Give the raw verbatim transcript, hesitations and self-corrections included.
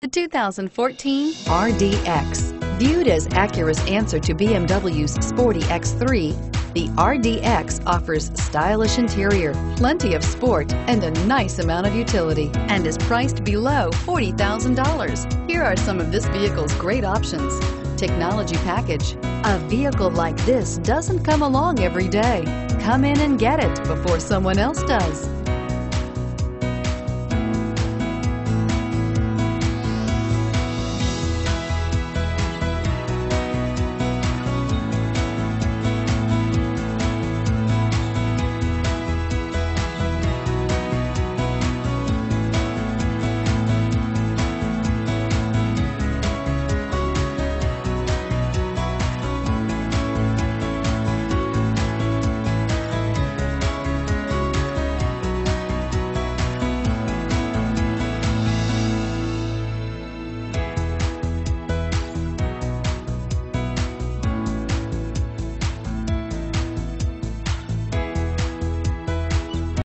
The two thousand fourteen R D X. Viewed as Acura's answer to B M W's sporty X three, the R D X offers stylish interior, plenty of sport, and a nice amount of utility, and is priced below forty thousand dollars. Here are some of this vehicle's great options: technology package. A vehicle like this doesn't come along every day. Come in and get it before someone else does.